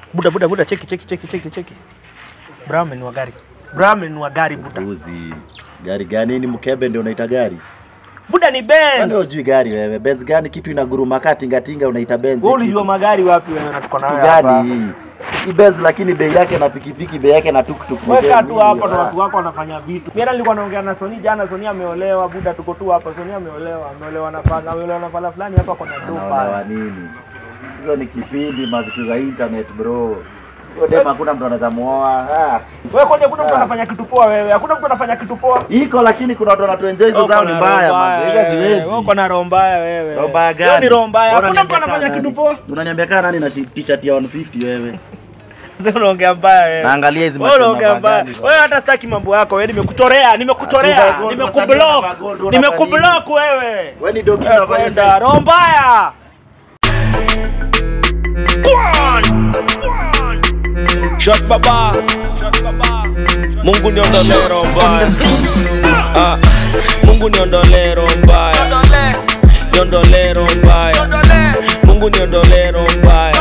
Buda cheki. Brahman wa gari buda. Uzi. Gari gani ni mkebe ndio unaita gari? Buda ni Benz. Ndio hujui gari wewe. Benz gani kitu inaguruma tinga unaita Benz? Wewe unajua magari wapi wewe unatoka nayo hapa? Gari. Ni Benz lakini bei yake na pikipiki bei yake na tuktuk. Weka tu hapo na watu wako wanafanya vitu. Mimi nilikuwa naongea na Sony jana, Sony ameolewa buda, tuko tu hapa. Sony ameolewa na pala fulani hapa kwa dopa. Nini? Hizo ni kipindi mazitu za internet bro. Dema hakuna mtu anaweza muoa. Wewe kwani hakuna mtu anafanya kitu poa wewe? Hakuna mtu anafanya kitu poa. Iko lakini kuna watu wanatuenjoy hizo zao ni mbaya manzi. Hizo siwezi. Wewe uko na roho mbaya wewe. Roho mbaya gani? Wewe ni roho mbaya. Hakuna mtu anafanya kitu poa. Unaniambia kana nani na t-shirt ya 150 wewe? Sasa unaongea mbaya wewe. Naangalia hizi macho na mbaya. Wewe hata sitaki mambo yako wewe, nimekuchorea. Nimekublock wewe. Wewe ni dogi unafanya roho mbaya. Shot baba. Mungu niondolee roho mbaya. Mungu niondolee roho mbaya. Niondolee roho mbaya. Mungu niondolee roho mbaya.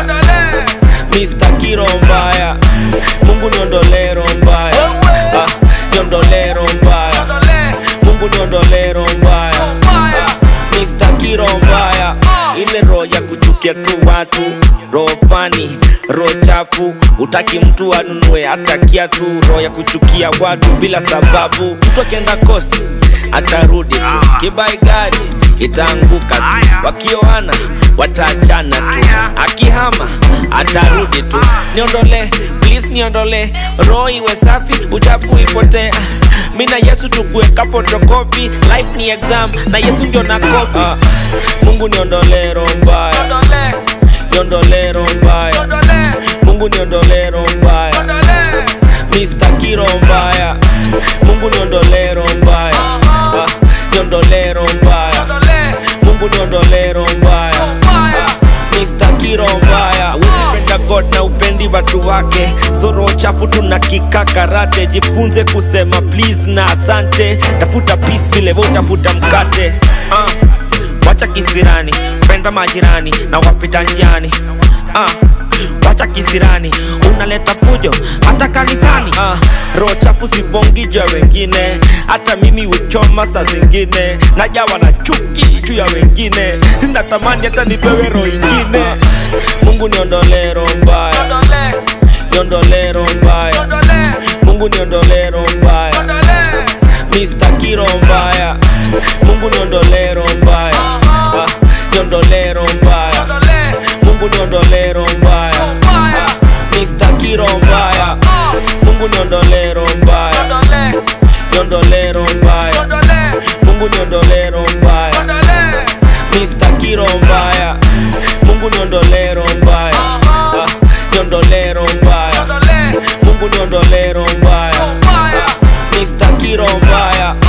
Mr. Kiro mbaya. Mungu niondolee roho mbaya. Niondolee roho mbaya. Mungu niondolee roho mbaya. Mr. Kiro mbaya. Ile roho ya kuchukia tu watu, roho fani, roho chafu, utaki mtu anunue hata kiatu, roho ya kuchukia watu bila sababu. Mtu akienda coast atarudi tu, kibai gari itaanguka tu, wakioana wataachana tu, akihama atarudi tu. Niondole, please niondole, roho iwe safi, uchafu ipotee. Mimi na Yesu tukuweka photocopy, life ni exam na Yesu ndio na copy. Mungu niondolee roho mbaya. Niondolee roho mbaya. Mungu niondolee roho mbaya. Mr. Kiro mbaya. Mungu niondolee roho mbaya. Niondolee roho mbaya. Mungu niondolee roho mbaya. Mr. Kiro mbaya. Unapenda God na upendi watu wake, so roho chafu tunakika karate. Jifunze kusema please na asante, tafuta peace vile wewe utafuta mkate. Wacha kisirani, penda majirani na wapita njiani. Wacha kisirani, unaleta fujo hata kanisani. Roho chafu sibongi juu ya wengine, hata mimi uchoma saa zingine. Najawa na chuki juu ya wengine, natamani hata nipewe roho ingine. Mungu niondolee roho mbaya. Niondolee roho mbaya. Mungu niondolee roho mbaya. Mr. Kiro mbaya. Mungu niondolee roho mbaya. Niondolee roho mbaya. Mungu niondolee roho mbaya. Mr. Kiro mbaya. Mungu niondolee roho mbaya. Niondolee roho mbaya. Mungu niondolee roho mbaya. Mr. Kiro mbaya. Mungu niondolee roho mbaya. Niondolee roho mbaya. Mungu niondolee roho mbaya. Mr. Kiro mbaya.